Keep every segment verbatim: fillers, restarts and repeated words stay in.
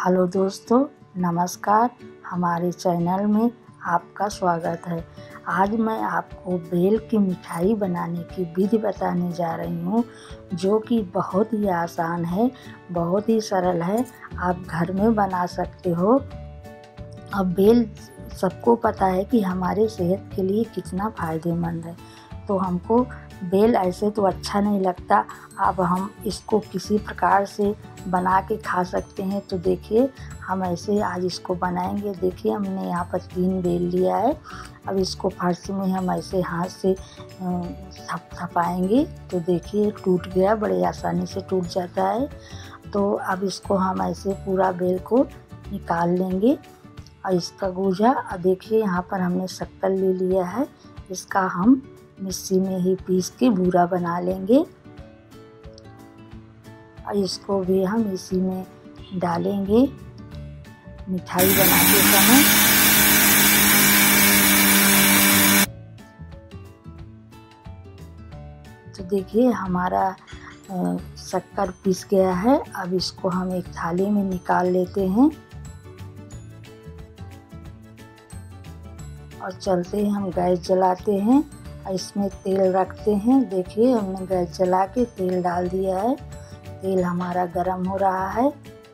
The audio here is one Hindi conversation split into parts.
हेलो दोस्तों, नमस्कार। हमारे चैनल में आपका स्वागत है। आज मैं आपको बेल की मिठाई बनाने की विधि बताने जा रही हूँ, जो कि बहुत ही आसान है, बहुत ही सरल है। आप घर में बना सकते हो। अब बेल सबको पता है कि हमारे सेहत के लिए कितना फ़ायदेमंद है, तो हमको बेल ऐसे तो अच्छा नहीं लगता। अब हम इसको किसी प्रकार से बना के खा सकते हैं। तो देखिए, हम ऐसे आज इसको बनाएंगे। देखिए, हमने यहाँ पर तीन बेल लिया है। अब इसको फर्श में हम ऐसे हाथ से थप थपाएंगे तो देखिए टूट गया, बड़े आसानी से टूट जाता है। तो अब इसको हम ऐसे पूरा बेल को निकाल लेंगे और इसका गूजा। अब देखिए, यहाँ पर हमने शक्कर ले लिया है। इसका हम मिक्सी में ही पीस के बूरा बना लेंगे और इसको भी हम इसी में डालेंगे मिठाई बनाते समय। तो देखिए, हमारा शक्कर पीस गया है। अब इसको हम एक थाली में निकाल लेते हैं और चलते हैं, हम गैस जलाते हैं और इसमें तेल रखते हैं। देखिए, हमने गैस जला के तेल डाल दिया है। तेल हमारा गरम हो रहा है,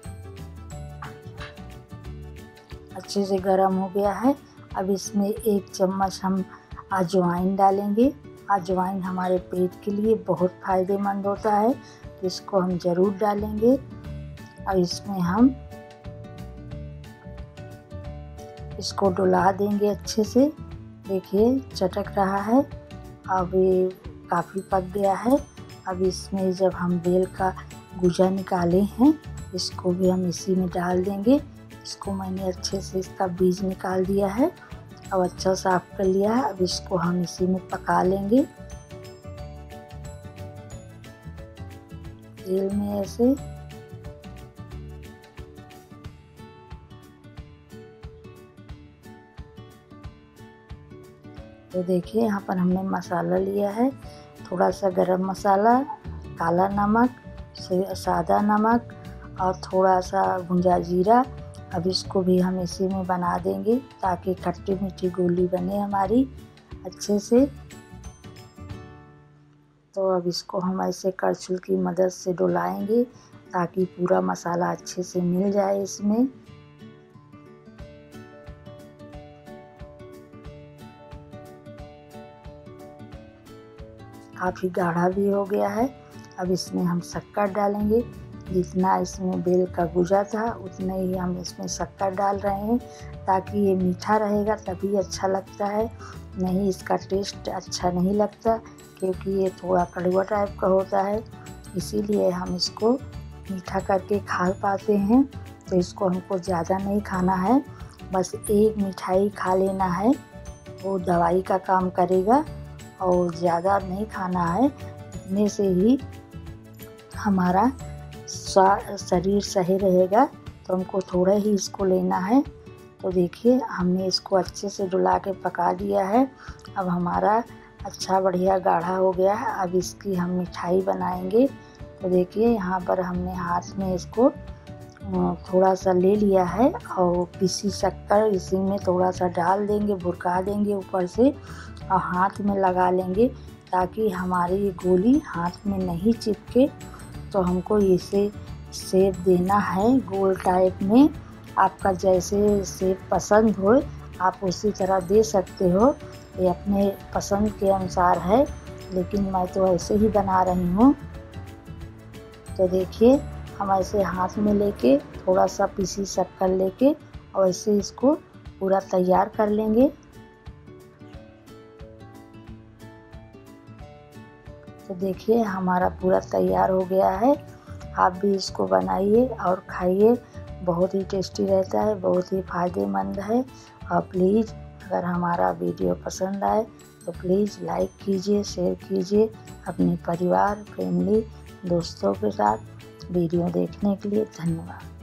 अच्छे से गरम हो गया है। अब इसमें एक चम्मच हम अजवाइन डालेंगे। अजवाइन हमारे पेट के लिए बहुत फ़ायदेमंद होता है, तो इसको हम ज़रूर डालेंगे। और इसमें हम इसको डुला देंगे अच्छे से। देखिए, चटक रहा है। अब ये काफ़ी पक गया है। अब इसमें जब हम बेल का गूजा निकाले हैं, इसको भी हम इसी में डाल देंगे। इसको मैंने अच्छे से इसका बीज निकाल दिया है, अब अच्छा साफ कर लिया है। अब इसको हम इसी में पका लेंगे तेल में ऐसे। तो देखिए, यहाँ पर हमने मसाला लिया है, थोड़ा सा गरम मसाला, काला नमक, सादा नमक और थोड़ा सा भुंजा जीरा। अब इसको भी हम इसी में बना देंगे ताकि खट्टी मीठी गोली बने हमारी अच्छे से। तो अब इसको हम ऐसे करछुल की मदद से डुलाएंगे ताकि पूरा मसाला अच्छे से मिल जाए इसमें। काफ़ी गाढ़ा भी हो गया है। अब इसमें हम शक्कर डालेंगे। जितना इसमें बेल का गूजा था उतना ही हम इसमें शक्कर डाल रहे हैं, ताकि ये मीठा रहेगा तभी अच्छा लगता है, नहीं इसका टेस्ट अच्छा नहीं लगता, क्योंकि ये थोड़ा कड़वा टाइप का होता है। इसीलिए हम इसको मीठा करके खा पाते हैं। तो इसको हमको ज़्यादा नहीं खाना है, बस एक मिठाई खा लेना है, वो दवाई का काम करेगा। और ज़्यादा नहीं खाना है, इतने से ही हमारा शरीर सही रहेगा। तो हमको थोड़ा ही इसको लेना है। तो देखिए, हमने इसको अच्छे से डुला के पका दिया है। अब हमारा अच्छा बढ़िया गाढ़ा हो गया है। अब इसकी हम मिठाई बनाएंगे। तो देखिए, यहाँ पर हमने हाथ में इसको थोड़ा सा ले लिया है और पिसी शक्कर इसी में थोड़ा सा डाल देंगे, भुरका देंगे ऊपर से और हाथ में लगा लेंगे ताकि हमारी गोली हाथ में नहीं चिपके। तो हमको इसे शेप देना है गोल टाइप में। आपका जैसे शेप पसंद हो आप उसी तरह दे सकते हो, ये अपने पसंद के अनुसार है, लेकिन मैं तो ऐसे ही बना रही हूँ। तो देखिए, हम ऐसे हाथ में लेके थोड़ा सा पीसी शक्कर लेके और ऐसे इसको पूरा तैयार कर लेंगे। तो देखिए, हमारा पूरा तैयार हो गया है। आप भी इसको बनाइए और खाइए, बहुत ही टेस्टी रहता है, बहुत ही फ़ायदेमंद है। और प्लीज़, अगर हमारा वीडियो पसंद आए तो प्लीज़ लाइक कीजिए, शेयर कीजिए अपने परिवार, फैमिली, दोस्तों के साथ। वीडियो देखने के लिए धन्यवाद।